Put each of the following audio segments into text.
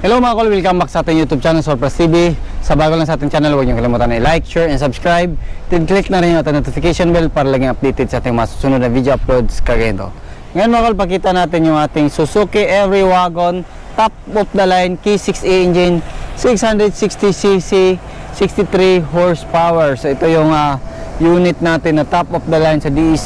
Hello mga kol, welcome back sa ating YouTube channel, Surplus TV. Sa bago lang sa ating channel, huwag niyo kalimutan na i-like, share, and subscribe. Then click na rin yung ating notification bell para laging updated sa ating masusunod na video uploads kagaya ito. Ngayon mga kol, pakita natin yung ating Suzuki Every Wagon top of the line K6A engine, 660cc, 63 horsepower. So ito yung unit natin na top of the line sa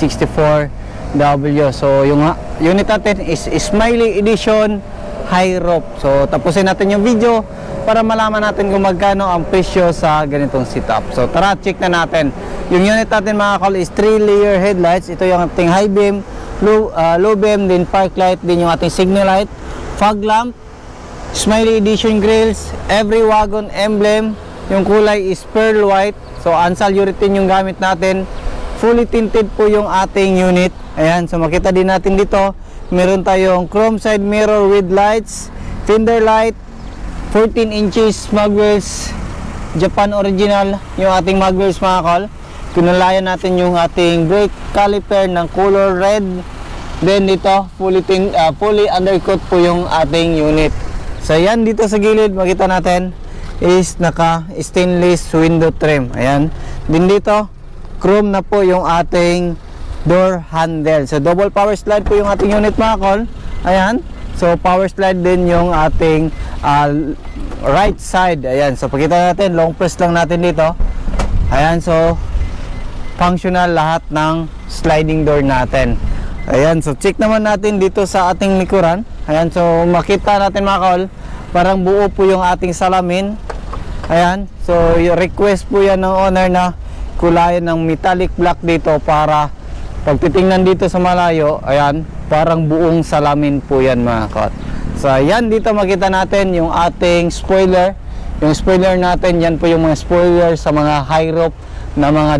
DE64W. So yung unit natin is Smiley Edition high rope. So tapusin natin yung video para malaman natin kung magkano ang presyo sa ganitong setup. So tara, check na natin. Yung unit natin mga kol is 3-layer headlights. Ito yung ating high beam, low beam, din park light, din yung ating signal light, fog lamp, Smiley Edition grills, Every Wagon emblem. Yung kulay is pearl white. So Ansal urethane yung gamit natin. Fully tinted po yung ating unit. Ayan, so makita din natin dito meron tayong chrome side mirror with lights, fender light, 14 inches mag wheels, Japan original yung ating mag wheels mga kol. Kinulayan natin yung ating brake caliper ng color red. Then dito fully undercoat po yung ating unit. So yan, dito sa gilid makita natin is naka stainless window trim. Ayan, din dito chrome na po yung ating door handle. So double power slide po yung ating unit mga kol. Ayan, so power slide din yung ating right side. Ayan, so pakita natin, long press lang natin dito. Ayan, so functional lahat ng sliding door natin. Ayan, so check naman natin dito sa ating likuran. Ayan, so makita natin mga kol, parang buo po yung ating salamin. Ayan, so request po yan ng owner na kulayan ng metallic black dito para pag titingnan dito sa malayo, ayan, parang buong salamin po yan mga kol. So ayan, dito makita natin yung ating spoiler. Yung spoiler natin, yan po yung mga spoiler sa mga high rope na mga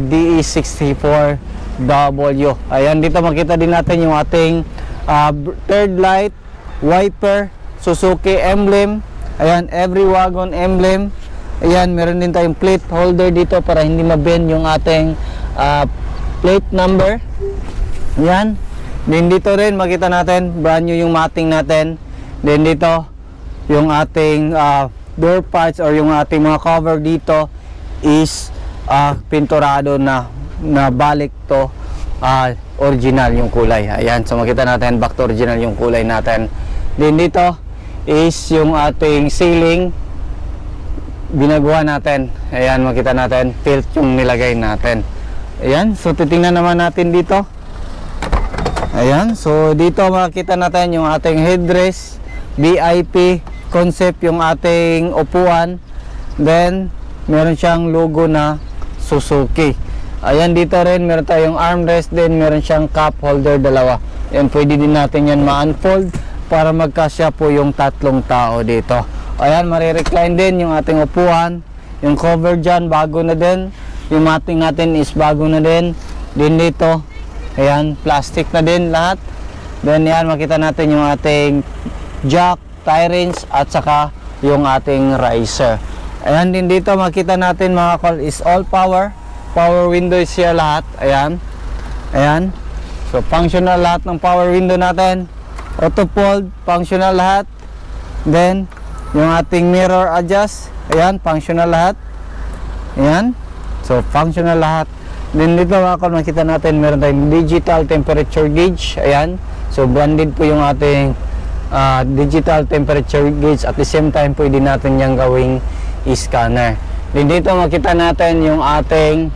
DE64W. Ayan, dito makita din natin yung ating third light, wiper, Suzuki emblem. Ayan, Every Wagon emblem. Ayan, meron din tayong plate holder dito para hindi ma-bend yung ating plate number. Ayan, din dito rin makita natin brand new yung matting natin. Then dito yung ating door parts or yung ating mga cover dito is pinturado na balik to original yung kulay. Ayan, so makita natin back to original yung kulay natin. Then dito is yung ating ceiling binagawa natin. Ayan, makita natin tilt yung nilagay natin. Ayan, so titingnan naman natin dito. Ayan, so dito makita natin yung ating headrest, VIP concept yung ating upuan. Then meron siyang logo na Suzuki. Ayan, dito rin meron tayong armrest, then meron siyang cup holder dalawa. Ayan, pwede din natin yan ma-unfold para magkasya po yung tatlong tao dito. Ayan, marirecline din yung ating upuan. Yung cover dyan bago na din. Yung matting natin is bago na din. Din dito, ayan, plastic na din lahat. Then yan, makita natin yung ating jack, tie wrench, at saka yung ating riser. Ayan, din dito makita natin mga kol is all power. Power windows siya lahat. Ayan. Ayan. So functional lahat ng power window natin. Auto fold, functional lahat. Then yung ating mirror adjust. Ayan, functional lahat. Ayan. So functional lahat. Then dito mga kol, makita natin meron tayong digital temperature gauge. Ayan, so branded po yung ating digital temperature gauge. At the same time pwede natin yung gawing scanner. Then dito makita natin yung ating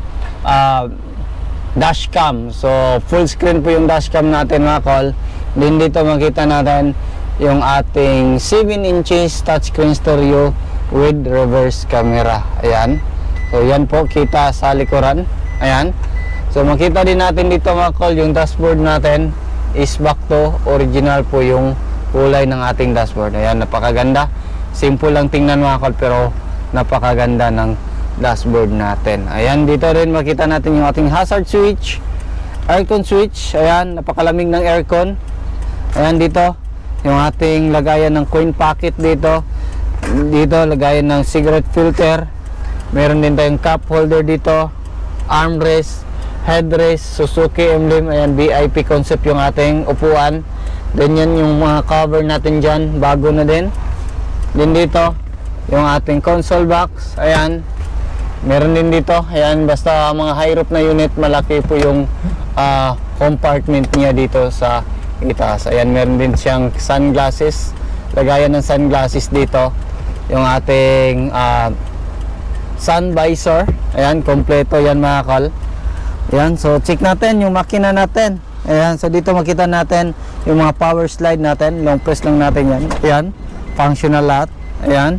dashcam. So full screen po yung dashcam natin mga kol. Then dito makita natin yung ating 7 inches touchscreen stereo with reverse camera. Ayan, so yan po kita sa likuran. Ayan, so makita din natin dito mga kol, yung dashboard natin is back to original po yung kulay ng ating dashboard. Ayan, napakaganda. Simple lang tingnan mga kol, pero napakaganda ng dashboard natin. Ayan, dito rin makita natin yung ating hazard switch, aircon switch. Ayan, napakalamig ng aircon. Ayan, dito yung ating lagayan ng coin pocket dito. Dito lagayan ng cigarette filter. Meron din tayong cup holder dito, armrest, headrest, Suzuki emblem. Ayan, VIP concept yung ating upuan. Then yan yung mga cover natin dyan, bago na din. Din dito, yung ating console box. Ayan. Meron din dito. Ayan, basta mga high roof na unit, malaki po yung compartment niya dito sa itaas. Ayan, meron din siyang sunglasses. Lagayan ng sunglasses dito. Yung ating sun visor. Ayan, kompleto yan mga kol. Ayan, so check natin yung makina natin. Ayan, so dito makita natin yung mga power slide natin. Long press lang natin yan. Ayan, functional lahat. Ayan.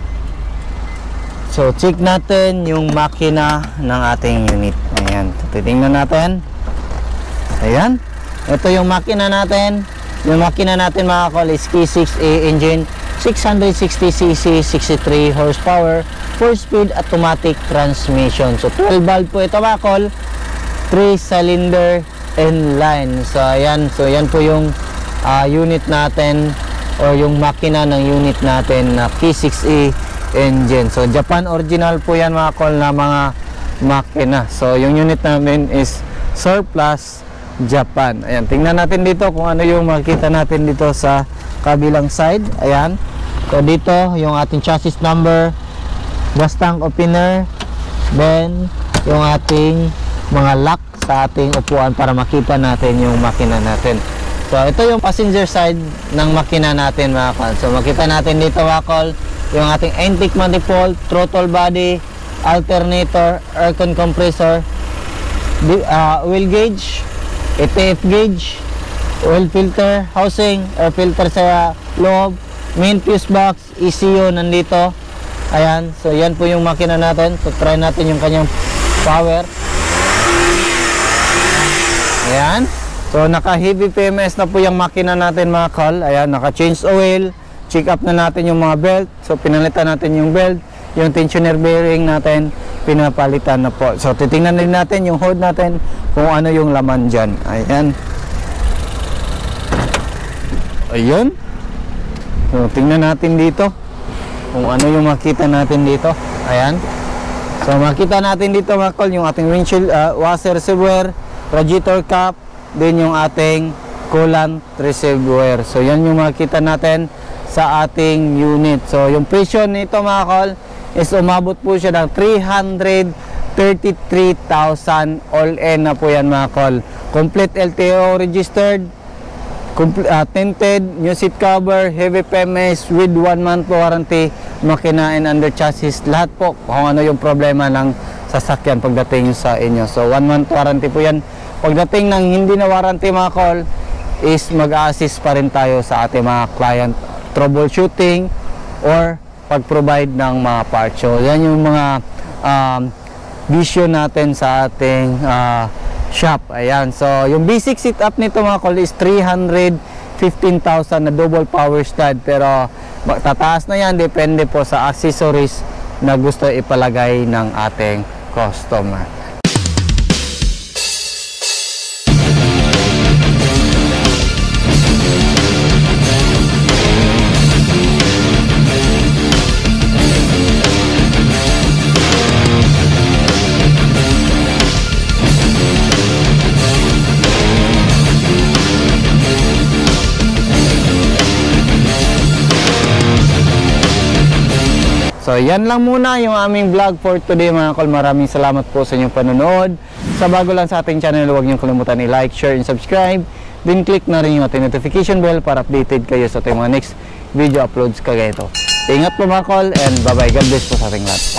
So check natin yung makina ng ating unit. Ayan, titingnan natin. Ayan, ito yung makina natin. Yung makina natin mga kol is K6A engine, 660cc, 63 horsepower, 4-speed automatic transmission. So 12 valve po ito mga kol, 3 cylinder inline. So ayan, so yan po yung unit natin o yung makina ng unit natin na K6A engine. So Japan original po yan mga kol na mga makina. So yung unit namin is surplus Japan. Ayan, tingnan natin dito kung ano yung makita natin dito sa kabilang side. Ayan, so dito yung ating chassis number, gas tank opener, then yung ating mga lock sa ating upuan para makita natin yung makina natin. So ito yung passenger side ng makina natin mga kol. So makita natin dito mga kol yung ating intake manifold, throttle body, alternator, aircon compressor, oil gauge, ATF gauge, oil filter housing, air filter sa loob, main fuse box, ECU nandito. Ayan, so yan po yung makina natin. So try natin yung kanyang power. Ayan, so naka heavy PMS na po yung makina natin mga kol. Ayan, naka change oil, check up na natin yung mga belt. So pinalitan natin yung belt, yung tensioner bearing natin pinapalitan na po. So titingnan din natin yung hood natin kung ano yung laman dyan. Ayan. Ayun. So tingnan natin dito kung ano yung makita natin dito. Ayan. So makita natin dito mga kol yung ating windshield washer reservoir, radiator cap, din yung ating coolant reservoir. So yan yung makita natin sa ating unit. So yung presyo nito mga kol is umabot po siya ng 333,000 all in na po yan mga kol. Complete LTO registered, tinted, new seat cover, heavy PMS with 1 month warranty, makina and under chassis, lahat po kung ano yung problema ng sasakyan pagdating sa inyo. So 1 month warranty po yan. Pagdating ng hindi na warranty mga kol is mag-assist pa rin tayo sa ating mga client troubleshooting or pag-provide ng mga parts. So yan yung mga vision natin sa ating shop. Ayan, so yung basic setup nito mga kol is 315,000 na double power stud, pero tataas na yan depende po sa accessories na gusto ipalagay ng ating customer. So yan lang muna yung aming vlog for today mga kol. Maraming salamat po sa inyong panonood. Sa bago lang sa ating channel, huwag niyong kalimutan i-like, share, and subscribe. Then click na rin yung ating notification bell para updated kayo sa ating mga next video uploads kagaya ito. Ingat po mga kol and bye bye. God bless po sa ating lahat.